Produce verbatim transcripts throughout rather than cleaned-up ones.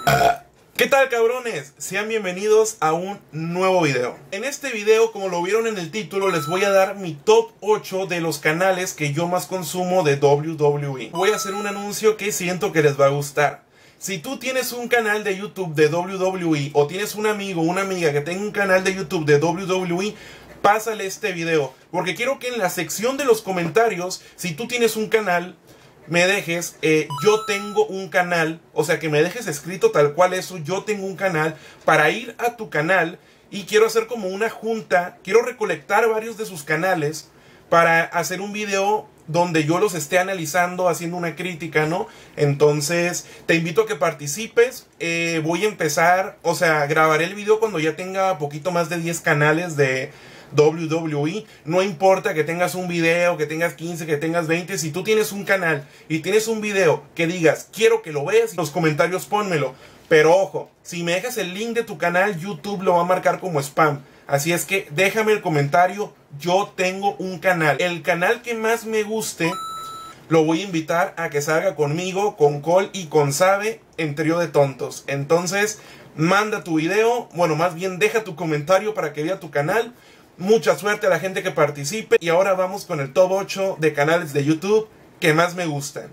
¿Qué tal, cabrones? Sean bienvenidos a un nuevo video. En este video, como lo vieron en el título, les voy a dar mi top ocho de los canales que yo más consumo de W W E. Voy a hacer un anuncio que siento que les va a gustar. Si tú tienes un canal de YouTube de W W E o tienes un amigo o una amiga que tenga un canal de YouTube de W W E, pásale este video, porque quiero que en la sección de los comentarios, si tú tienes un canal, me dejes, eh, yo tengo un canal, o sea, que me dejes escrito tal cual eso, yo tengo un canal, para ir a tu canal y quiero hacer como una junta, quiero recolectar varios de sus canales para hacer un video donde yo los esté analizando, haciendo una crítica, ¿no? Entonces, te invito a que participes, eh, voy a empezar, o sea, grabaré el video cuando ya tenga poquito más de diez canales de W W E. No importa que tengas un video, que tengas quince, que tengas veinte. Si tú tienes un canal y tienes un video que digas, quiero que lo veas, en los comentarios pónmelo. Pero ojo, si me dejas el link de tu canal, YouTube lo va a marcar como spam. Así es que déjame el comentario, yo tengo un canal. El canal que más me guste, lo voy a invitar a que salga conmigo, con Cole y con Sabe en Trío de Tontos. Entonces, manda tu video, bueno, más bien deja tu comentario para que vea tu canal. Mucha suerte a la gente que participe. Y ahora vamos con el top ocho de canales de YouTube que más me gustan.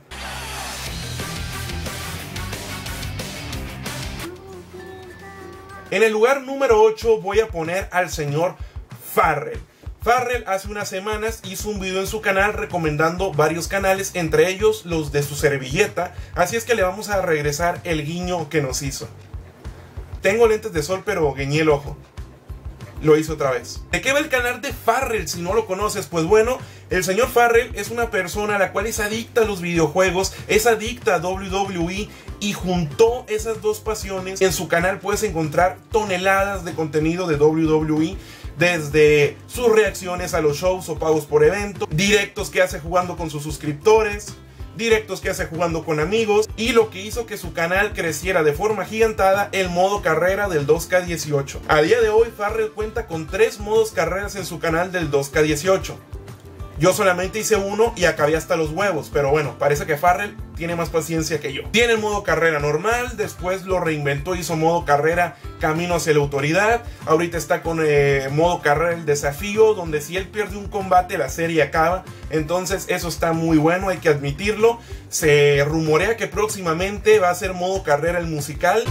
En el lugar número ocho voy a poner al señor Farrell. Farrell hace unas semanas hizo un video en su canal recomendando varios canales, entre ellos los de su servilleta. Así es que le vamos a regresar el guiño que nos hizo. Tengo lentes de sol, pero guiñé el ojo. Lo hizo otra vez. ¿De qué va el canal de Farrell si no lo conoces? Pues bueno, el señor Farrell es una persona a la cual es adicta a los videojuegos, es adicta a W W E y juntó esas dos pasiones. En su canal puedes encontrar toneladas de contenido de W W E, desde sus reacciones a los shows o pagos por evento, directos que hace jugando con sus suscriptores, directos que hace jugando con amigos, y lo que hizo que su canal creciera de forma gigantada, el modo carrera del dos K dieciocho. A día de hoy Farrell cuenta con tres modos carreras en su canal del dos K dieciocho. Yo solamente hice uno y acabé hasta los huevos, pero bueno, parece que Farrell tiene más paciencia que yo. Tiene el modo carrera normal, después lo reinventó, hizo modo carrera camino hacia la autoridad. Ahorita está con eh, modo carrera el desafío, donde si él pierde un combate la serie acaba. Entonces eso está muy bueno, hay que admitirlo. Se rumorea que próximamente va a ser modo carrera el musical.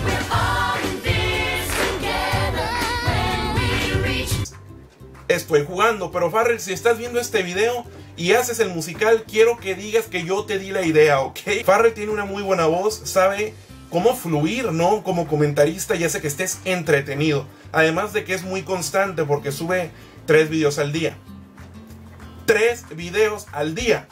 Estoy jugando, pero Farrell, si estás viendo este video y haces el musical, quiero que digas que yo te di la idea, ¿ok? Farrell tiene una muy buena voz, sabe cómo fluir, ¿no? Como comentarista y hace que estés entretenido. Además de que es muy constante porque sube tres videos al día. Tres videos al día.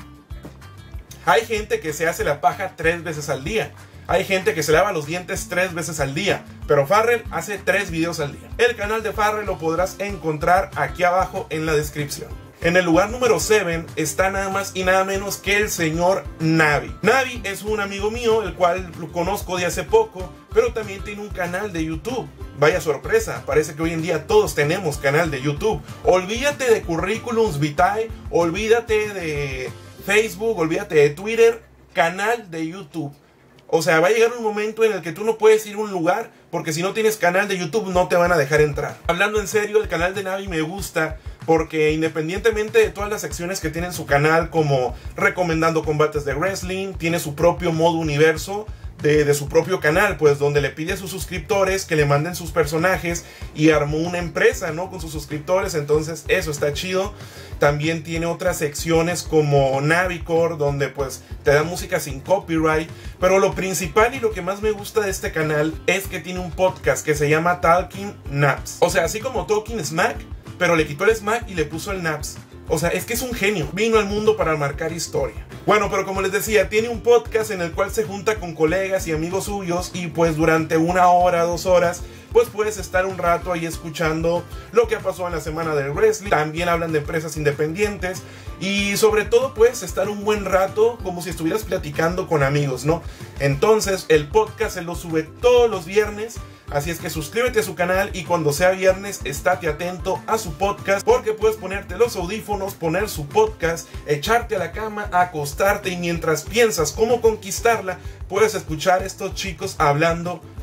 Hay gente que se hace la paja tres veces al día. Hay gente que se lava los dientes tres veces al día, pero Farrell hace tres videos al día. El canal de Farrell lo podrás encontrar aquí abajo en la descripción. En el lugar número siete está nada más y nada menos que el señor Navi. Navi es un amigo mío, el cual lo conozco de hace poco, pero también tiene un canal de YouTube. Vaya sorpresa, parece que hoy en día todos tenemos canal de YouTube. Olvídate de currículums vitae, olvídate de Facebook, olvídate de Twitter, canal de YouTube. O sea, va a llegar un momento en el que tú no puedes ir a un lugar porque si no tienes canal de YouTube no te van a dejar entrar. Hablando en serio, el canal de Navi me gusta porque independientemente de todas las secciones que tiene en su canal, como recomendando combates de wrestling, tiene su propio modo universo de, de su propio canal, pues donde le pide a sus suscriptores que le manden sus personajes y armó una empresa, ¿no? Con sus suscriptores, entonces eso está chido. También tiene otras secciones como Navicore, donde pues te da música sin copyright. Pero lo principal y lo que más me gusta de este canal es que tiene un podcast que se llama Talking Naps. O sea, así como Talking Smack, pero le quitó el Smack y le puso el Naps. O sea, es que es un genio. Vino al mundo para marcar historia. Bueno, pero como les decía, tiene un podcast en el cual se junta con colegas y amigos suyos y pues durante una hora, dos horas, pues puedes estar un rato ahí escuchando lo que pasó en la semana del wrestling. También hablan de empresas independientes y sobre todo puedes estar un buen rato como si estuvieras platicando con amigos, ¿no? Entonces el podcast se lo sube todos los viernes. Así es que suscríbete a su canal y cuando sea viernes estate atento a su podcast, porque puedes ponerte los audífonos, poner su podcast, echarte a la cama, acostarte y mientras piensas cómo conquistarla, puedes escuchar a estos chicos hablando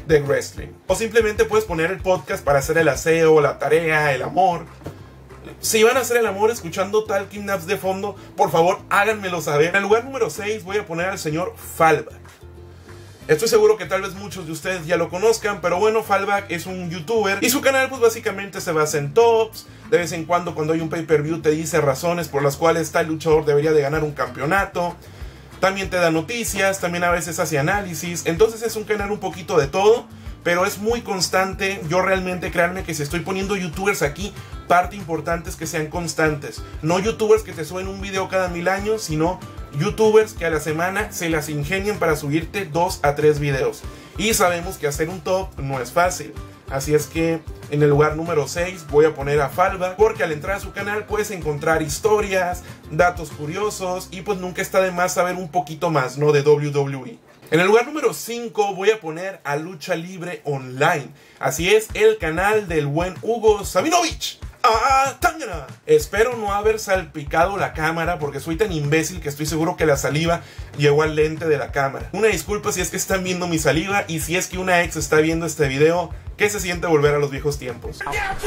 de wrestling. O simplemente puedes poner el podcast para hacer el aseo, la tarea, el amor. Si van a hacer el amor escuchando Talking Naps de fondo, por favor háganmelo saber. En el lugar número seis voy a poner al señor Fallback. Estoy seguro que tal vez muchos de ustedes ya lo conozcan, pero bueno, Fallback es un youtuber y su canal pues básicamente se basa en tops. De vez en cuando cuando hay un pay-per-view te dice razones por las cuales tal luchador debería de ganar un campeonato. También te da noticias, también a veces hace análisis. Entonces es un canal un poquito de todo, pero es muy constante. Yo realmente, créanme que si estoy poniendo youtubers aquí, parte importante es que sean constantes. No youtubers que te suben un video cada mil años, sino youtubers que a la semana se las ingenian para subirte dos a tres videos. Y sabemos que hacer un top no es fácil. Así es que en el lugar número seis voy a poner a Fallback, porque al entrar a su canal puedes encontrar historias, datos curiosos y pues nunca está de más saber un poquito más, ¿no?, de doble u doble u E. En el lugar número cinco voy a poner a Lucha Libre Online. Así es, el canal del buen Hugo Sabinovich. ¡Ah, Tangana! Espero no haber salpicado la cámara porque soy tan imbécil que estoy seguro que la saliva llegó al lente de la cámara. Una disculpa si es que están viendo mi saliva y si es que una ex está viendo este video. ¿Qué se siente volver a los viejos tiempos?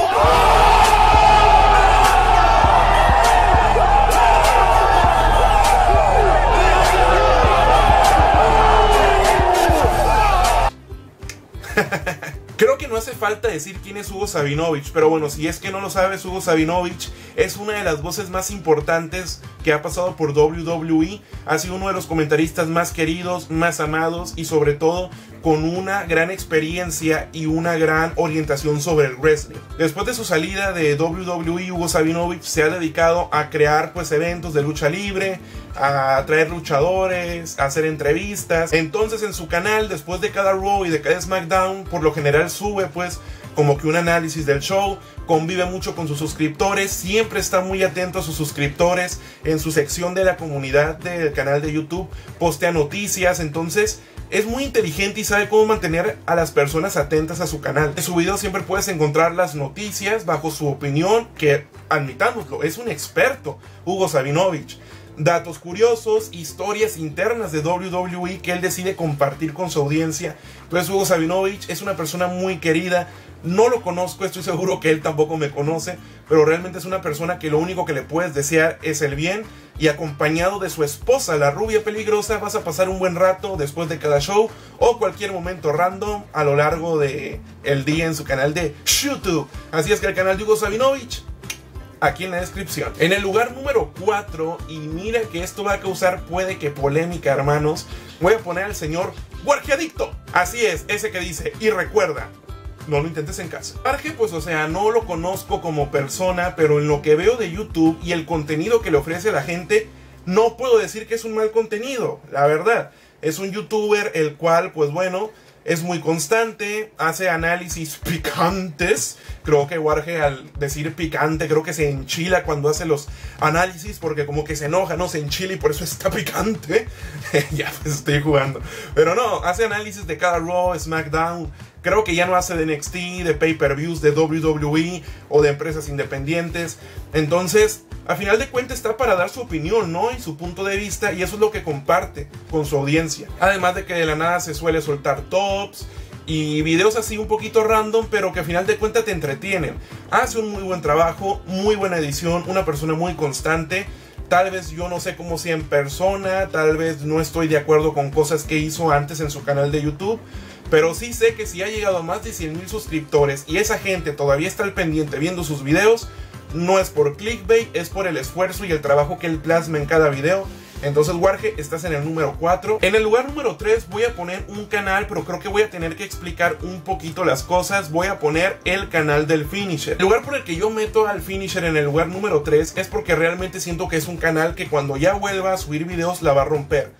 Creo que no hace falta decir quién es Hugo Sabinovich, pero bueno, si es que no lo sabes, Hugo Sabinovich es una de las voces más importantes que ha pasado por doble u doble u E. Ha sido uno de los comentaristas más queridos, más amados y sobre todo con una gran experiencia y una gran orientación sobre el wrestling. Después de su salida de doble u doble u E, Hugo Sabinovich se ha dedicado a crear pues eventos de lucha libre, a traer luchadores, a hacer entrevistas. Entonces en su canal, después de cada Raw y de cada SmackDown, por lo general sube pues como que un análisis del show, convive mucho con sus suscriptores, siempre está muy atento a sus suscriptores. En su sección de la comunidad del canal de YouTube postea noticias, entonces es muy inteligente y sabe cómo mantener a las personas atentas a su canal. En su video siempre puedes encontrar las noticias bajo su opinión, que admitámoslo, es un experto, Hugo Sabinovich. Datos curiosos, historias internas de doble u doble u E que él decide compartir con su audiencia. Entonces Hugo Sabinovich es una persona muy querida. No lo conozco, estoy seguro que él tampoco me conoce, pero realmente es una persona que lo único que le puedes desear es el bien. Y acompañado de su esposa, la rubia peligrosa, vas a pasar un buen rato después de cada show o cualquier momento random a lo largo del día en su canal de YouTube. Así es que el canal de Hugo Sabinovich, aquí en la descripción. En el lugar número cuatro, y mira que esto va a causar puede que polémica, hermanos, voy a poner al señor Wargeadicto. Así es, ese que dice, y recuerda, no lo intentes en casa. Warge, pues o sea, no lo conozco como persona, pero en lo que veo de YouTube y el contenido que le ofrece a la gente, no puedo decir que es un mal contenido, la verdad. Es un youtuber el cual, pues bueno, es muy constante, hace análisis picantes. Creo que Warge, al decir picante, creo que se enchila cuando hace los análisis, porque como que se enoja, no se enchila y por eso está picante. Ya, pues estoy jugando. Pero no, hace análisis de cada Raw, SmackDown. Creo que ya no hace de N X T, de pay-per-views, de doble u doble u E o de empresas independientes. Entonces, a final de cuentas está para dar su opinión, ¿no? Y su punto de vista, y eso es lo que comparte con su audiencia. Además de que de la nada se suele soltar tops y videos así un poquito random, pero que a final de cuentas te entretienen. Hace un muy buen trabajo, muy buena edición, una persona muy constante. Tal vez yo no sé cómo sea en persona, tal vez no estoy de acuerdo con cosas que hizo antes en su canal de YouTube, pero sí sé que si ha llegado a más de cien mil suscriptores y esa gente todavía está al pendiente viendo sus videos, no es por clickbait, es por el esfuerzo y el trabajo que él plasma en cada video. Entonces, Warge, estás en el número cuatro. En el lugar número tres voy a poner un canal, pero creo que voy a tener que explicar un poquito las cosas. Voy a poner el canal del Finisher. El lugar por el que yo meto al Finisher en el lugar número tres es porque realmente siento que es un canal que cuando ya vuelva a subir videos la va a romper.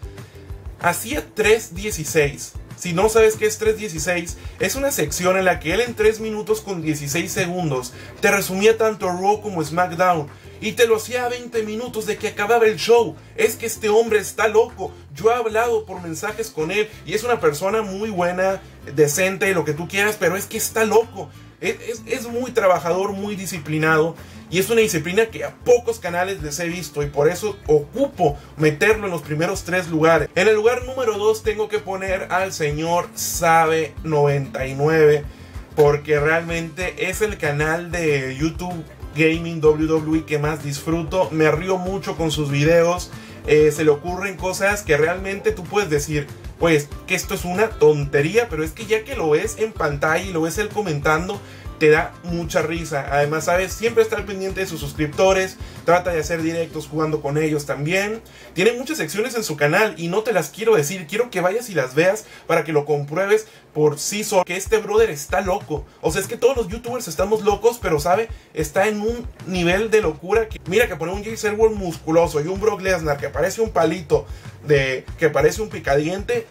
Hacía tres dieciséis. Si no sabes qué es tres dieciséis, es una sección en la que él en tres minutos con dieciséis segundos te resumía tanto Raw como SmackDown y te lo hacía a veinte minutos de que acababa el show. Es que este hombre está loco. Yo he hablado por mensajes con él y es una persona muy buena, decente, lo que tú quieras, pero es que está loco. Es, es, es muy trabajador, muy disciplinado. Y es una disciplina que a pocos canales les he visto. Y por eso ocupo meterlo en los primeros tres lugares. En el lugar número dos tengo que poner al señor Sabe noventa y nueve. Porque realmente es el canal de YouTube Gaming W W E que más disfruto. Me río mucho con sus videos. Eh, se le ocurren cosas que realmente tú puedes decir, pues, que esto es una tontería. Pero es que ya que lo ves en pantalla y lo ves él comentando, te da mucha risa. Además, sabes, siempre está al pendiente de sus suscriptores. Trata de hacer directos jugando con ellos también. Tiene muchas secciones en su canal y no te las quiero decir. Quiero que vayas y las veas para que lo compruebes por sí solo. Que este brother está loco. O sea, es que todos los youtubers estamos locos, pero sabe, está en un nivel de locura que, mira, que pone un Jay Serwolf musculoso y un Brock Lesnar que parece un palito, de que parece un picadiente.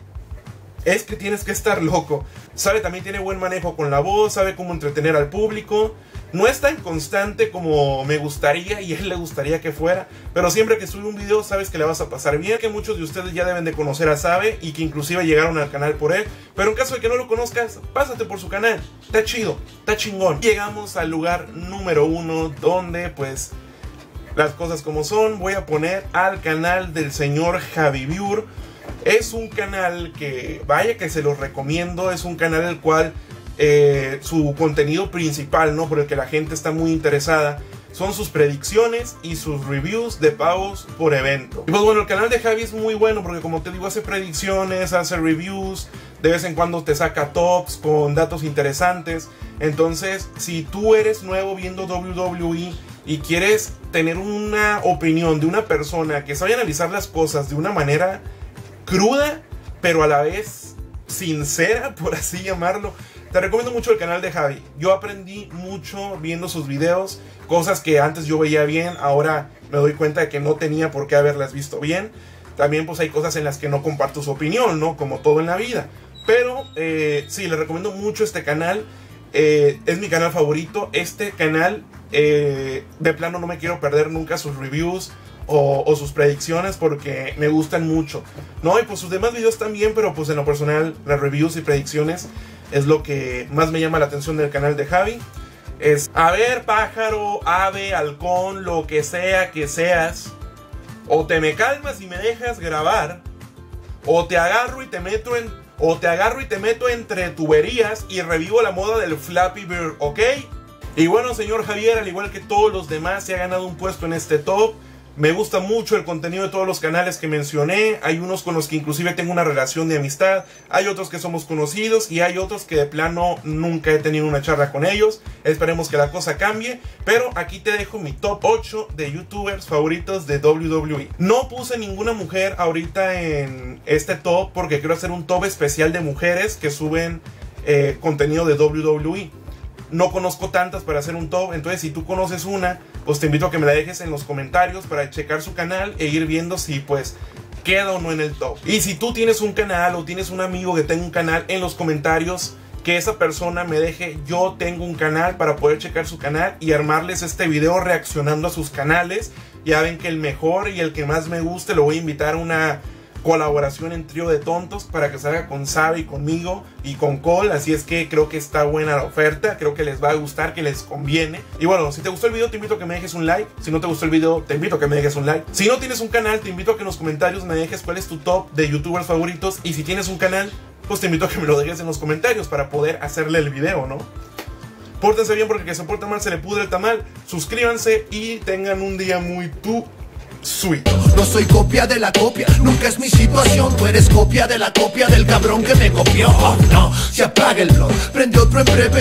Es que tienes que estar loco. Sabe, también tiene buen manejo con la voz, sabe cómo entretener al público. No es tan constante como me gustaría y a él le gustaría que fuera, pero siempre que sube un video sabes que le vas a pasar bien. Que muchos de ustedes ya deben de conocer a Sabe y que inclusive llegaron al canal por él. Pero en caso de que no lo conozcas, pásate por su canal. Está chido, está chingón. Llegamos al lugar número uno, donde pues las cosas como son. Voy a poner al canal del señor Javiviur. Es un canal que, vaya que se los recomiendo. Es un canal el cual eh, su contenido principal, ¿no?, por el que la gente está muy interesada, son sus predicciones y sus reviews de pavos por evento. Y pues bueno, el canal de Javi es muy bueno porque, como te digo, hace predicciones, hace reviews, de vez en cuando te saca tops con datos interesantes. Entonces, si tú eres nuevo viendo W W E y quieres tener una opinión de una persona que sabe analizar las cosas de una manera cruda, pero a la vez sincera, por así llamarlo, te recomiendo mucho el canal de Javi. Yo aprendí mucho viendo sus videos, cosas que antes yo veía bien, ahora me doy cuenta de que no tenía por qué haberlas visto bien. También pues hay cosas en las que no comparto su opinión, ¿no?, como todo en la vida. Pero eh, sí, les recomiendo mucho este canal. Eh, es mi canal favorito. Este canal, eh, de plano no me quiero perder nunca sus reviews O, o sus predicciones porque me gustan mucho, ¿no? Y pues sus demás videos también, pero pues en lo personal las reviews y predicciones es lo que más me llama la atención del canal de Javi. Es, a ver, pájaro, ave, halcón, lo que sea que seas, o te me calmas y me dejas grabar, o te agarro y te meto en, o te agarro y te meto entre tuberías y revivo la moda del Flappy Bird, ¿ok? Y bueno, señor Javier, al igual que todos los demás, se ha ganado un puesto en este top. Me gusta mucho el contenido de todos los canales que mencioné. Hay unos con los que inclusive tengo una relación de amistad. Hay otros que somos conocidos y hay otros que de plano nunca he tenido una charla con ellos. Esperemos que la cosa cambie. Pero aquí te dejo mi top ocho de youtubers favoritos de W W E. No puse ninguna mujer ahorita en este top porque quiero hacer un top especial de mujeres que suben eh, contenido de W W E. No conozco tantas para hacer un top, entonces si tú conoces una, pues te invito a que me la dejes en los comentarios para checar su canal e ir viendo si pues queda o no en el top. Y si tú tienes un canal o tienes un amigo que tenga un canal, en los comentarios que esa persona me deje yo tengo un canal para poder checar su canal y armarles este video reaccionando a sus canales. Ya ven que el mejor y el que más me guste lo voy a invitar a una colaboración en Trío de Tontos para que salga con Sabe y conmigo y con Cole. Así es que creo que está buena la oferta, creo que les va a gustar, que les conviene. Y bueno, si te gustó el video te invito a que me dejes un like. Si no te gustó el video te invito a que me dejes un like. Si no tienes un canal te invito a que en los comentarios me dejes cuál es tu top de youtubers favoritos. Y si tienes un canal pues te invito a que me lo dejes en los comentarios para poder hacerle el video, ¿no? Pórtense bien porque el que se porta mal se le pudre el tamal. Suscríbanse y tengan un día muy tu sweet. No soy copia de la copia, nunca es mi situación. Tú eres copia de la copia del cabrón que me copió. Oh, no, se apaga el blog, prende otro en breve.